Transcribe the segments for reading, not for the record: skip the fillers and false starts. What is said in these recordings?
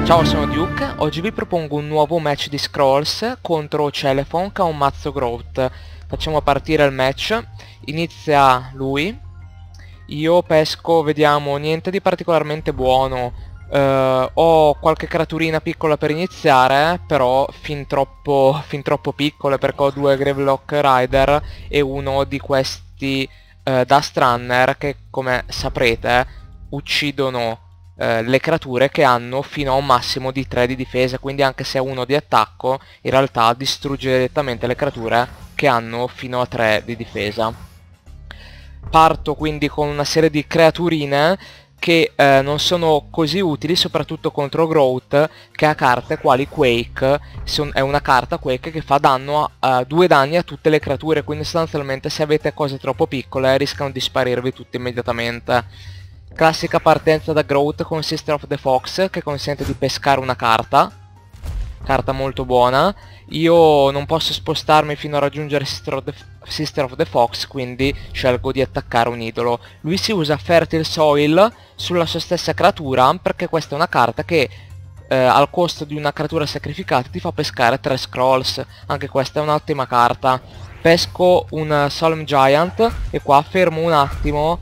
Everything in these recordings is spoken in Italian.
Ciao, sono Duke, oggi vi propongo un nuovo match di Scrolls contro Celephon che ha un mazzo Growth. Facciamo partire il match, inizia lui, io pesco, vediamo, niente di particolarmente buono. Ho qualche creaturina piccola per iniziare, però fin troppo piccole, perché ho due Gravelock Rider e uno di questi Dust Runner che, come saprete, uccidono le creature che hanno fino a un massimo di 3 di difesa, quindi anche se è uno di attacco, in realtà distrugge direttamente le creature che hanno fino a 3 di difesa. Parto quindi con una serie di creaturine che non sono così utili, soprattutto contro Growth, che ha carte quali Quake. È una carta Quake che fa danno a 2 danni a tutte le creature, quindi sostanzialmente se avete cose troppo piccole rischiano di sparirvi tutte immediatamente. Classica partenza da Growth con Sister of the Fox, che consente di pescare una carta molto buona. Io non posso spostarmi fino a raggiungere Sister of the Fox, quindi scelgo di attaccare un idolo. Lui si usa Fertile Soil sulla sua stessa creatura, perché questa è una carta che al costo di una creatura sacrificata ti fa pescare 3 Scrolls. Anche questa è un'ottima carta. Pesco un Solemn Giant e qua fermo un attimo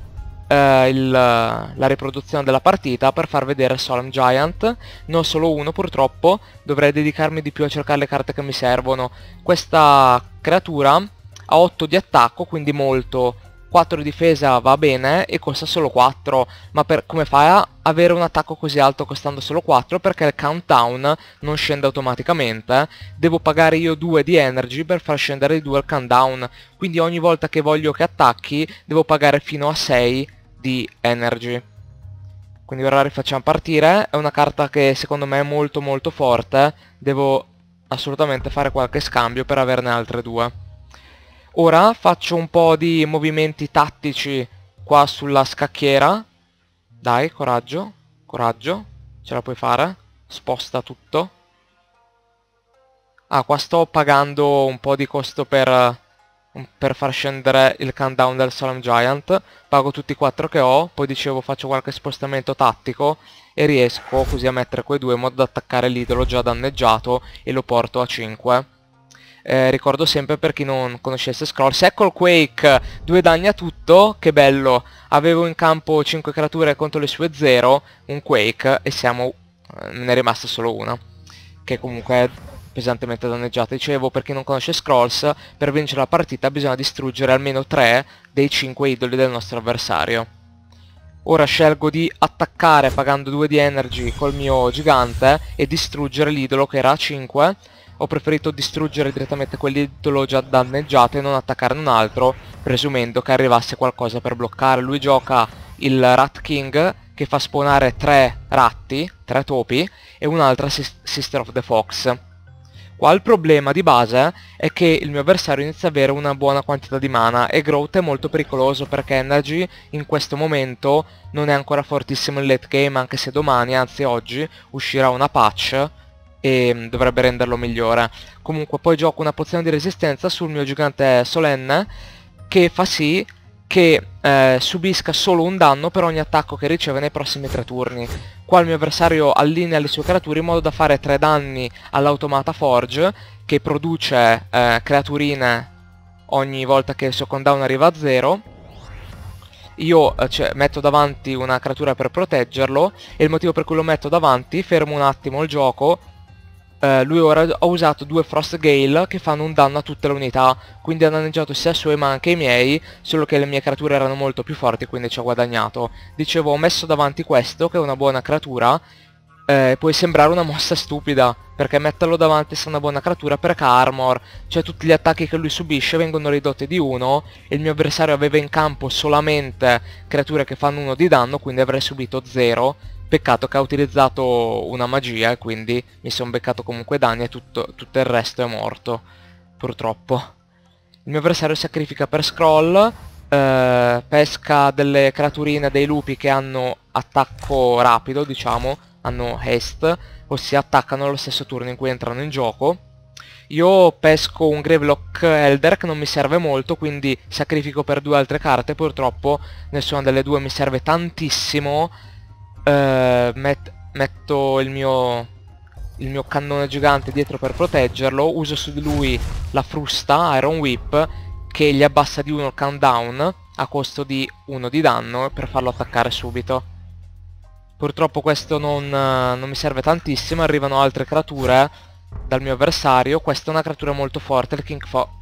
la riproduzione della partita per far vedere Solemn Giant. Ne ho solo uno purtroppo, dovrei dedicarmi di più a cercare le carte che mi servono. Questa creatura ha 8 di attacco, quindi molto, 4 di difesa va bene e costa solo 4, ma come fai a avere un attacco così alto costando solo 4? Perché il countdown non scende automaticamente, devo pagare io 2 di energy per far scendere di 2 il countdown, quindi ogni volta che voglio che attacchi devo pagare fino a 6 di energy. Quindi ora rifacciamo partire. È una carta che secondo me è molto forte, devo assolutamente fare qualche scambio per averne altre 2. Ora faccio un po' di movimenti tattici qua sulla scacchiera. Dai, coraggio, coraggio, ce la puoi fare. Sposta tutto. Ah, qua sto pagando un po' di costo per far scendere il countdown del Solemn Giant. Pago tutti i 4 che ho, poi dicevo faccio qualche spostamento tattico e riesco così a mettere quei 2 in modo da attaccare l'idolo già danneggiato e lo porto a 5. Ricordo sempre, per chi non conoscesse Scrolls, ecco il Quake, 2 danni a tutto, che bello. Avevo in campo 5 creature contro le sue 0, un Quake e me ne è rimasta solo una, che comunque è pesantemente danneggiata. Dicevo, per chi non conosce Scrolls, per vincere la partita bisogna distruggere almeno 3 dei 5 idoli del nostro avversario. Ora scelgo di attaccare pagando 2 di energy col mio gigante e distruggere l'idolo che era a 5. Ho preferito distruggere direttamente quell'idolo già danneggiato e non attaccare un altro, presumendo che arrivasse qualcosa per bloccare. Lui gioca il Rat King, che fa spawnare 3 ratti, 3 topi, e un'altra Sister of the Fox. Qua il problema di base è che il mio avversario inizia ad avere una buona quantità di mana e Growth è molto pericoloso, perché Energy in questo momento non è ancora fortissimo in late game, anche se domani, anzi oggi, uscirà una patch e dovrebbe renderlo migliore. Comunque poi gioco una pozione di resistenza sul mio gigante solenne, che fa sì che subisca solo un danno per ogni attacco che riceve nei prossimi 3 turni. Qua il mio avversario allinea le sue creature in modo da fare 3 danni all'Automata Forge, che produce creaturine ogni volta che il suo cooldown arriva a 0. Io metto davanti una creatura per proteggerlo, e il motivo per cui lo metto davanti, fermo un attimo il gioco, lui ora ha usato 2 Frost Gale che fanno un danno a tutte le unità, quindi ha danneggiato sia suoi ma anche i miei, solo che le mie creature erano molto più forti, quindi ci ha guadagnato. Dicevo, ho messo davanti questo, che è una buona creatura. Può sembrare una mossa stupida, perché metterlo davanti se è una buona creatura, perché ha armor, cioè tutti gli attacchi che lui subisce vengono ridotti di 1, e il mio avversario aveva in campo solamente creature che fanno 1 di danno, quindi avrei subito 0. Peccato che ha utilizzato una magia e quindi mi sono beccato comunque danni e tutto il resto è morto, purtroppo. Il mio avversario sacrifica per scroll, pesca delle creaturine, dei lupi che hanno attacco rapido, diciamo, hanno haste, ossia attaccano allo stesso turno in cui entrano in gioco. Io pesco un Gravelock Elder che non mi serve molto, quindi sacrifico per 2 altre carte, purtroppo nessuna delle 2 mi serve tantissimo. metto il mio cannone gigante dietro per proteggerlo, uso su di lui la frusta Iron Whip che gli abbassa di 1 il countdown a costo di 1 di danno per farlo attaccare subito. Purtroppo questo non mi serve tantissimo, arrivano altre creature dal mio avversario. Questa è una creatura molto forte, il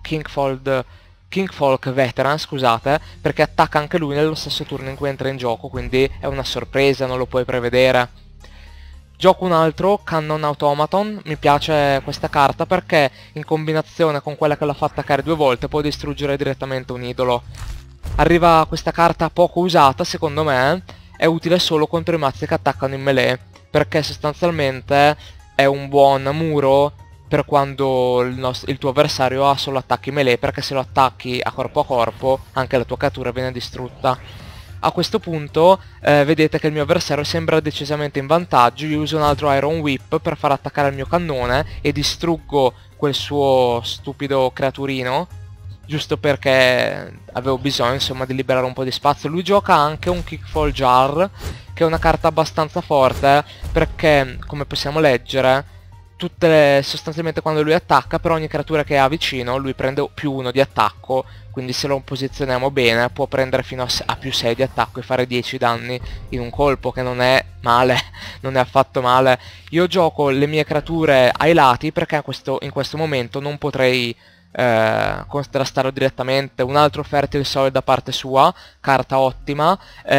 Kingfolk Veteran, scusate, perché attacca anche lui nello stesso turno in cui entra in gioco, quindi è una sorpresa, non lo puoi prevedere. Gioco un altro, Cannon Automaton. Mi piace questa carta perché in combinazione con quella che l'ha fatta attaccare 2 volte può distruggere direttamente un idolo. Arriva questa carta poco usata, secondo me, è utile solo contro i mazzi che attaccano in melee, perché sostanzialmente è un buon muro per quando il tuo avversario ha solo attacchi melee, perché se lo attacchi a corpo anche la tua cattura viene distrutta. A questo punto vedete che il mio avversario sembra decisamente in vantaggio. Io uso un altro Iron Whip per far attaccare il mio cannone e distruggo quel suo stupido creaturino, giusto perché avevo bisogno, insomma, di liberare un po' di spazio. Lui gioca anche un Kickfall Jar, che è una carta abbastanza forte perché, come possiamo leggere, sostanzialmente quando lui attacca, per ogni creatura che ha vicino lui prende più 1 di attacco, quindi se lo posizioniamo bene può prendere fino a più 6 di attacco e fare 10 danni in un colpo, che non è male, non è affatto male. Io gioco le mie creature ai lati perché in questo momento non potrei contrastarlo direttamente. Un altro Fertile Soil da parte sua, carta ottima.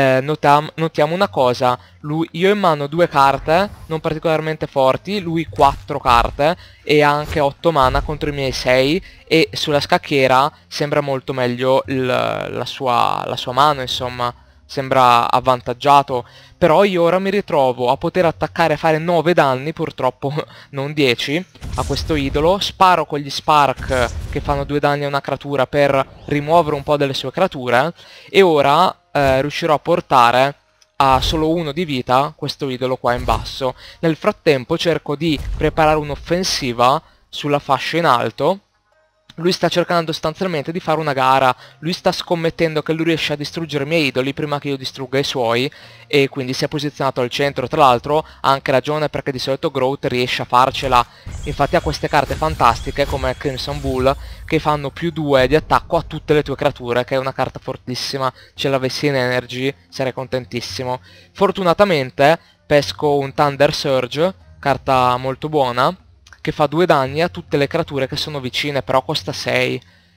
Notiamo una cosa, io ho in mano 2 carte non particolarmente forti, lui 4 carte e ha anche 8 mana contro i miei 6, e sulla scacchiera sembra molto meglio la sua mano, insomma sembra avvantaggiato. Però io ora mi ritrovo a poter attaccare e fare 9 danni, purtroppo non 10, a questo idolo. Sparo con gli spark che fanno 2 danni a una creatura per rimuovere un po' delle sue creature, e ora riuscirò a portare a solo 1 di vita questo idolo qua in basso. Nel frattempo cerco di preparare un'offensiva sulla fascia in alto. Lui sta cercando sostanzialmente di fare una gara, lui sta scommettendo che lui riesce a distruggere i miei idoli prima che io distrugga i suoi, e quindi si è posizionato al centro. Tra l'altro ha anche ragione, perché di solito Growth riesce a farcela, infatti ha queste carte fantastiche come Crimson Bull che fanno più 2 di attacco a tutte le tue creature, che è una carta fortissima. Ce l'avessi in Energy sarei contentissimo. Fortunatamente pesco un Thunder Surge, carta molto buona, che fa 2 danni a tutte le creature che sono vicine, però costa 6.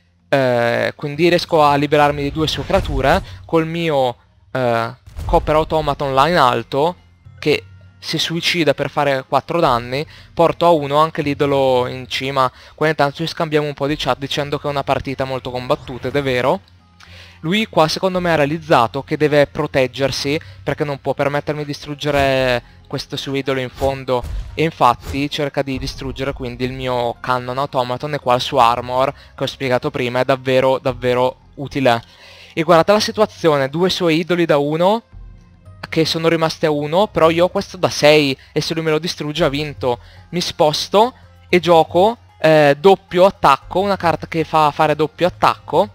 Quindi riesco a liberarmi di 2 sue creature col mio Copper Automaton là in alto, che si suicida per fare 4 danni. Porto a 1 anche l'idolo in cima. Qua intanto ci scambiamo un po' di chat dicendo che è una partita molto combattuta, ed è vero. Lui qua secondo me ha realizzato che deve proteggersi, perché non può permettermi di distruggere questo suo idolo in fondo, e infatti cerca di distruggere quindi il mio Cannon Automaton, e qua il suo armor che ho spiegato prima è davvero davvero utile. E guardate la situazione, 2 suoi idoli da 1 che sono rimasti a 1, però io ho questo da 6 e se lui me lo distrugge ha vinto. Mi sposto e gioco doppio attacco, una carta che fa fare doppio attacco,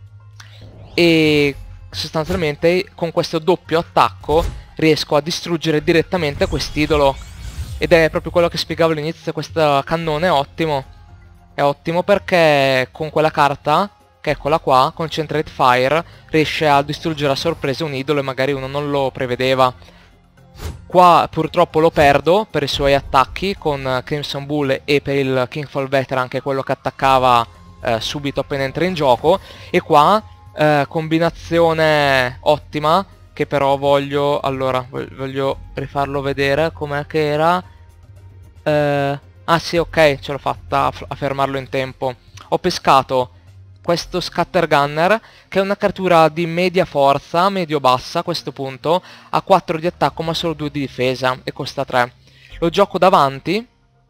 e sostanzialmente con questo doppio attacco riesco a distruggere direttamente quest'idolo, ed è proprio quello che spiegavo all'inizio. Questo cannone è ottimo perché con quella carta, che eccola qua, Concentrate Fire, riesce a distruggere a sorpresa un idolo e magari uno non lo prevedeva. Qua purtroppo lo perdo per i suoi attacchi con Crimson Bull e per il Kingfall Veteran, che è quello che attaccava subito appena entra in gioco. E qua combinazione ottima, che però voglio rifarlo vedere com'è che era. Ah sì, ok, ce l'ho fatta a fermarlo in tempo. Ho pescato questo Scattergunner, che è una creatura di media forza, medio-bassa a questo punto, ha 4 di attacco ma solo 2 di difesa e costa 3. Lo gioco davanti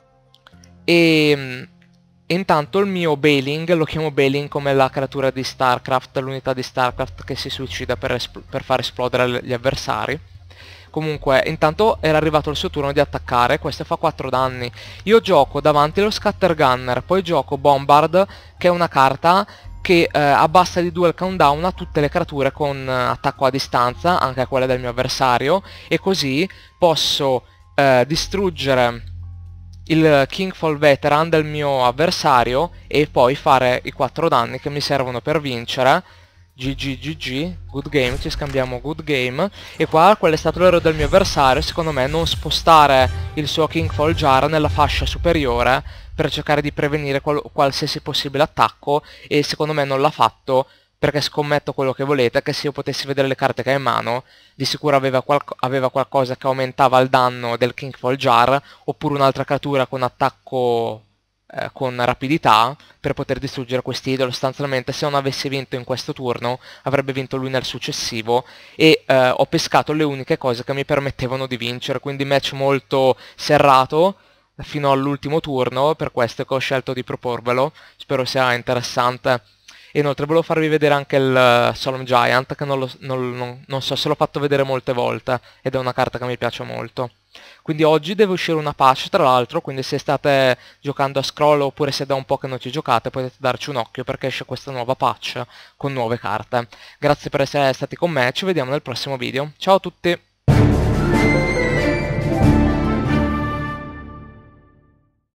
e intanto il mio Bailing, lo chiamo Bailing come la creatura di StarCraft, l'unità di StarCraft che si suicida per far esplodere gli avversari. Comunque, intanto era arrivato il suo turno di attaccare, questo fa 4 danni. Io gioco davanti lo Scattergunner, poi gioco Bombard, che è una carta che abbassa di 2 il countdown a tutte le creature con attacco a distanza, anche a quelle del mio avversario, e così posso distruggere il Kingfall Veteran del mio avversario e poi fare i 4 danni che mi servono per vincere. GG, good game, ci scambiamo good game. E qua, qual è stato l'errore del mio avversario, secondo me, non spostare il suo Kingfall Jar nella fascia superiore per cercare di prevenire qualsiasi possibile attacco, e secondo me non l'ha fatto, perché scommetto quello che volete, che se io potessi vedere le carte che ha in mano, di sicuro aveva qualcosa che aumentava il danno del Kingfall Jar, oppure un'altra creatura con attacco con rapidità per poter distruggere quest'idolo. Sostanzialmente, se non avessi vinto in questo turno, avrebbe vinto lui nel successivo, e ho pescato le uniche cose che mi permettevano di vincere, quindi match molto serrato fino all'ultimo turno, per questo che ho scelto di proporvelo. Spero sia interessante. E inoltre volevo farvi vedere anche il Solemn Giant, che non so se l'ho fatto vedere molte volte, ed è una carta che mi piace molto. Quindi oggi deve uscire una patch, tra l'altro, quindi se state giocando a Scroll oppure se da un po' che non ci giocate, potete darci un occhio, perché esce questa nuova patch con nuove carte. Grazie per essere stati con me, ci vediamo nel prossimo video. Ciao a tutti!